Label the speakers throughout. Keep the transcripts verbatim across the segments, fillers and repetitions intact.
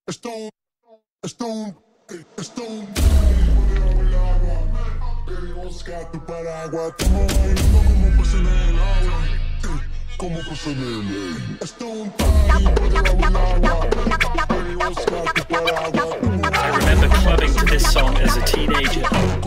Speaker 1: Stone, Stone, Stone. Busca tu paraguas, estamos bailando como peces en el agua, como peces en el agua. Stone,
Speaker 2: I remember clubbing to this song as a teenager.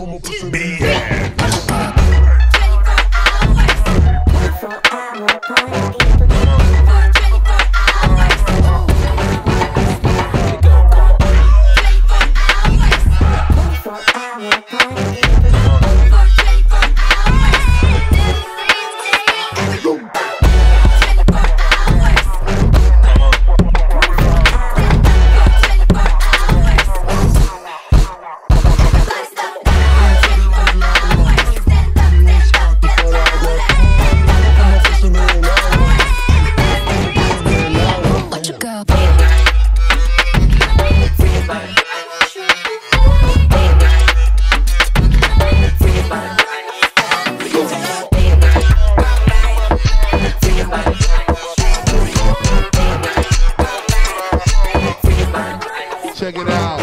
Speaker 1: Check it out.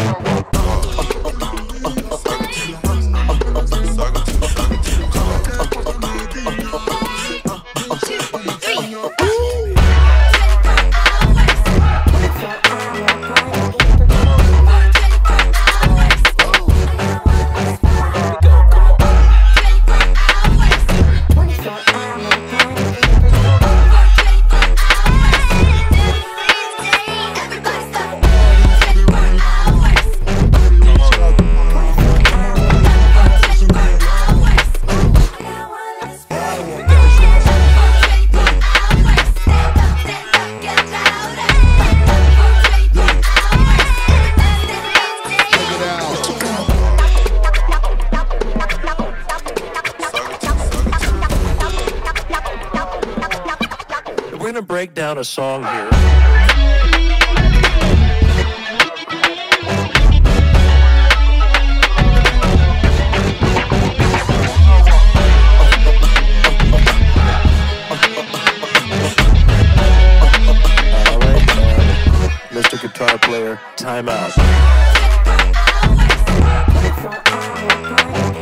Speaker 2: We're gonna break down a song here. Mister Guitar Player, time out.